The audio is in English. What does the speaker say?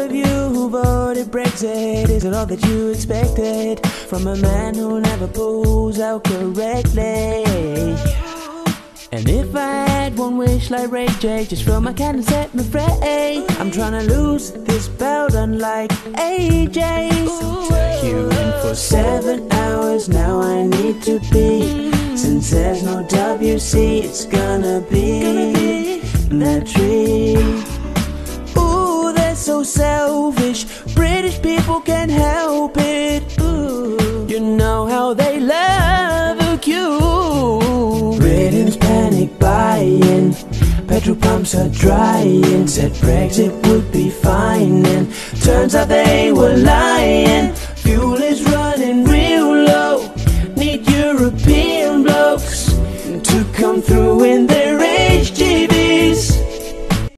of you who voted Brexit, is it all that you expected from a man who never pulls out correctly? And if I had one wish like Ray J, just fill my can and set me free. I'm trying to lose this belt unlike AJ's. Queuing for 7 hours, now I need to be. Since there's no WC, it's gonna be that tree. Ooh, they're so selfish, British people can't help it. Ooh, you know how they love a queue. Britain's panic buying, petrol pumps are drying. Said Brexit would be fine, and turns out they were lying. Fuel is running